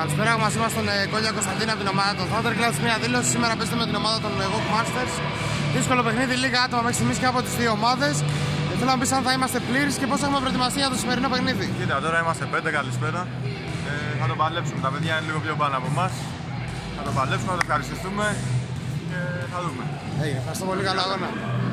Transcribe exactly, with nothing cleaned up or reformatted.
Καλησπέρα, μαζί μας τον Κόλια Κωνσταντίνα από την ομάδα των Thunderclouds. Μια δήλωση: σήμερα παίζετε με την ομάδα των Gok Masters. Δύσκολο παιχνίδι, λίγα άτομα μέχρι στιγμής και από τις δύο ομάδες. Θέλω να πεις αν θα είμαστε πλήρεις και πώς έχουμε προετοιμαστεί για το σημερινό παιχνίδι. Κοίτα, τώρα είμαστε πέντε, καλησπέρα. Ε, θα το παλέψουμε. Τα παιδιά είναι λίγο πιο πάνω από εμάς. Θα το παλέψουμε, θα το ευχαριστηθούμε και θα δούμε. Hey, ευχαριστώ πολύ, καλό αγώνα.